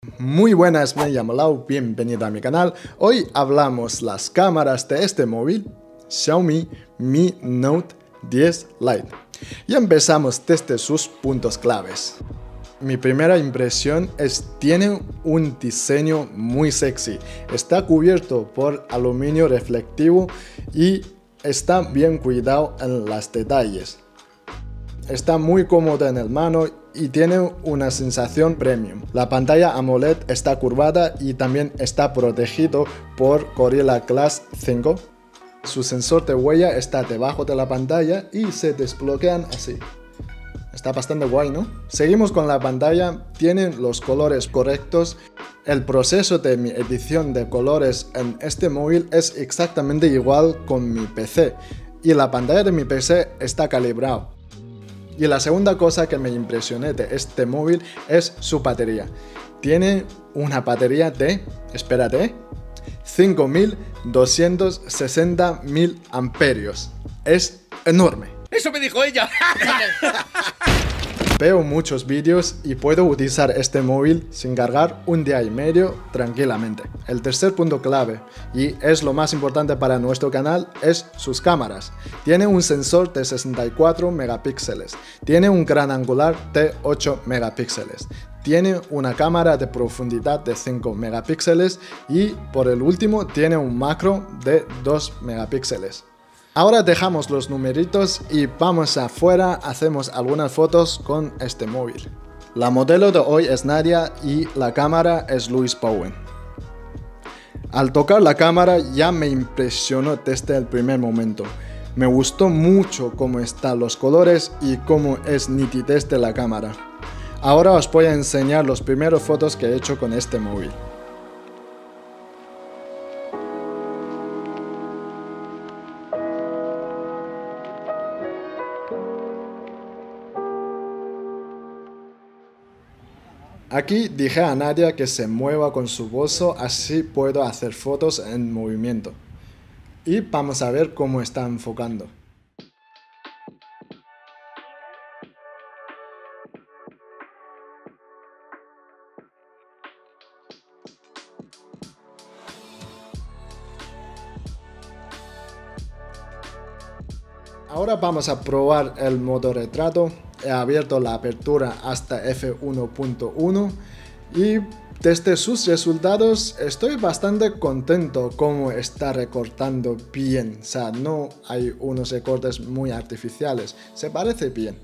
Muy buenas, me llamo Lau, bienvenido a mi canal. Hoy hablamos las cámaras de este móvil, Xiaomi Mi Note 10 Lite. Y empezamos desde sus puntos claves. Mi primera impresión es tiene un diseño muy sexy. Está cubierto por aluminio reflectivo y está bien cuidado en los detalles. Está muy cómodo en el mano y tiene una sensación premium. La pantalla AMOLED está curvada y también está protegido por Gorilla Glass 5. Su sensor de huella está debajo de la pantalla y se desbloquean así. Está bastante guay, ¿no? Seguimos con la pantalla, tiene los colores correctos. El proceso de mi edición de colores en este móvil es exactamente igual con mi PC. Y la pantalla de mi PC está calibrado. Y la segunda cosa que me impresioné de este móvil es su batería. Tiene una batería de, espérate, 5260 mAh. Es enorme. ¡Eso me dijo ella! Veo muchos vídeos y puedo utilizar este móvil sin cargar un día y medio tranquilamente. El tercer punto clave, y es lo más importante para nuestro canal, es sus cámaras. Tiene un sensor de 64 megapíxeles, tiene un gran angular de 8 megapíxeles, tiene una cámara de profundidad de 5 megapíxeles y por el último tiene un macro de 2 megapíxeles. Ahora dejamos los numeritos y vamos afuera, hacemos algunas fotos con este móvil. La modelo de hoy es Nadia y la cámara es Louis Bowen. Al tocar la cámara ya me impresionó desde el primer momento. Me gustó mucho cómo están los colores y cómo es nitidez de la cámara. Ahora os voy a enseñar las primeras fotos que he hecho con este móvil. Aquí dije a Nadia que se mueva con su bolso, así puedo hacer fotos en movimiento. Y vamos a ver cómo está enfocando. Ahora vamos a probar el modo retrato. He abierto la apertura hasta f1.1 y desde sus resultados estoy bastante contento cómo está recortando bien. O sea, no hay unos recortes muy artificiales, se parece bien.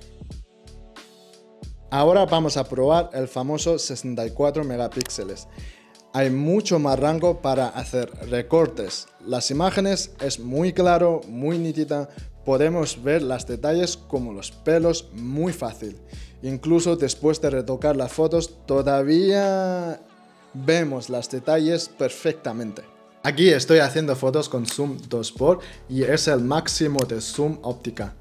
Ahora vamos a probar el famoso 64 megapíxeles. Hay mucho más rango para hacer recortes. Las imágenes es muy claro, muy nítida. Podemos ver los detalles como los pelos muy fácil. Incluso después de retocar las fotos todavía vemos los detalles perfectamente. Aquí estoy haciendo fotos con zoom 2x y es el máximo de zoom óptica.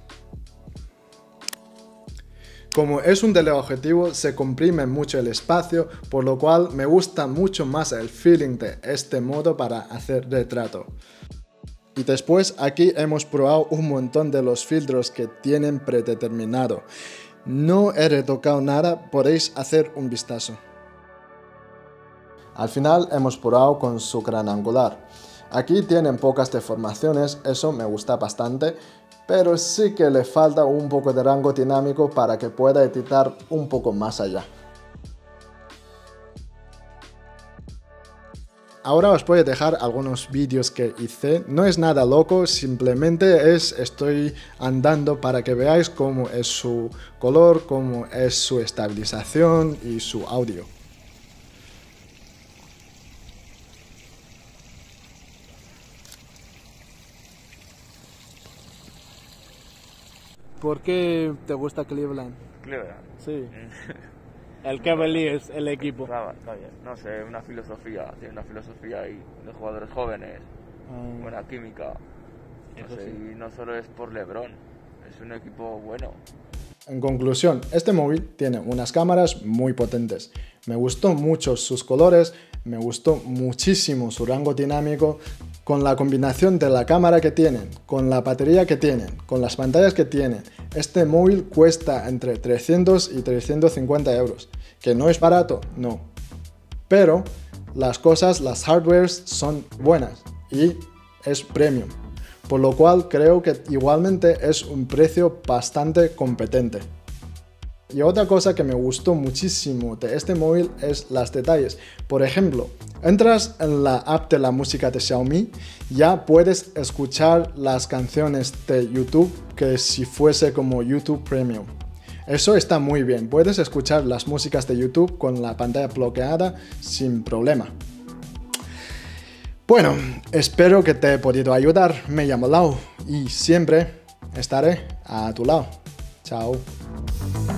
Como es un teleobjetivo se comprime mucho el espacio, por lo cual me gusta mucho más el feeling de este modo para hacer retrato. Y después aquí hemos probado un montón de los filtros que tienen predeterminado. No he retocado nada, podéis hacer un vistazo. Al final hemos probado con su gran angular. Aquí tienen pocas deformaciones, eso me gusta bastante, pero sí que le falta un poco de rango dinámico para que pueda editar un poco más allá. Ahora os voy a dejar algunos vídeos que hice, no es nada loco, simplemente estoy andando para que veáis cómo es su color, cómo es su estabilización y su audio. ¿Por qué te gusta Cleveland? Cleveland. Sí. El Cavaliers, el equipo. Claro, está bien. No sé, una filosofía. Tiene una filosofía ahí de jugadores jóvenes, buena química. No sé, y no solo es por LeBron, es un equipo bueno. En conclusión, este móvil tiene unas cámaras muy potentes. Me gustó mucho sus colores, me gustó muchísimo su rango dinámico. Con la combinación de la cámara que tienen, con la batería que tienen, con las pantallas que tienen, este móvil cuesta entre 300 y 350 euros. ¿Que no es barato? No, pero las hardwares son buenas y es premium, por lo cual creo que igualmente es un precio bastante competente. Y otra cosa que me gustó muchísimo de este móvil es los detalles. Por ejemplo, entras en la app de la música de Xiaomi, ya puedes escuchar las canciones de YouTube que si fuese como YouTube Premium. Eso está muy bien, puedes escuchar las músicas de YouTube con la pantalla bloqueada sin problema. Bueno, espero que te he podido ayudar. Me llamo Lau y siempre estaré a tu lado. Chao.